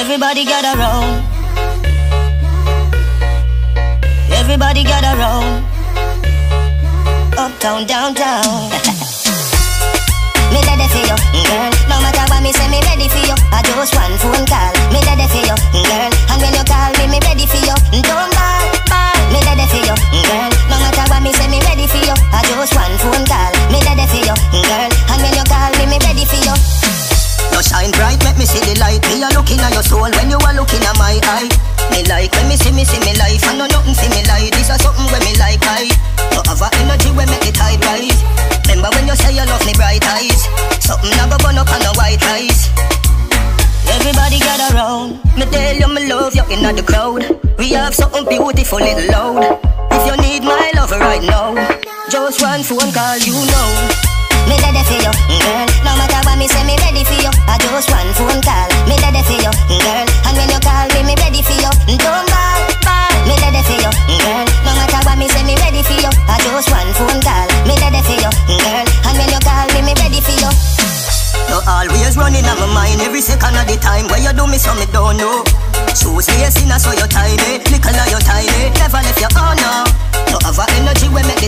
Everybody gather round. Everybody gather round. Uptown, downtown. Me ready for you, girl. No matter what me say, me ready for you. I just one phone call. Me ready for you, girl. And when you call me, me ready for you. Don't ball, ball. Me ready for you, girl. No matter what me say, me ready for you. I just one phone call. Me ready for you, girl. And when you call me, me ready for you. You shine bright, make me see the light. Me a looking at your soul when you are looking at my eye. Me like when me see life. I know nothing for me like. This is something when me like I. You have a energy when make the tide rise. Remember when you say you love me bright eyes. Something never burn up on the white rice. Everybody gather round. Me tell you me love you in the crowd. We have something beautiful little loud. If you need my love right now, just one phone call, you know. Me ready for you, girl. No matter what me say, me ready for you. I just one phone call. Me ready for you, girl. And when you call me, me ready for you. Don't ball, ball. Me ready for you, girl. No matter what me say, me ready for you. I just one phone call. Me ready for you, girl. And when you call me, me ready for you. You always running on my mind every second of the time. Where you do me so me don't know. Shoes lacing so you tiny. Little of you tiny. Never left your honor. You have a energy when make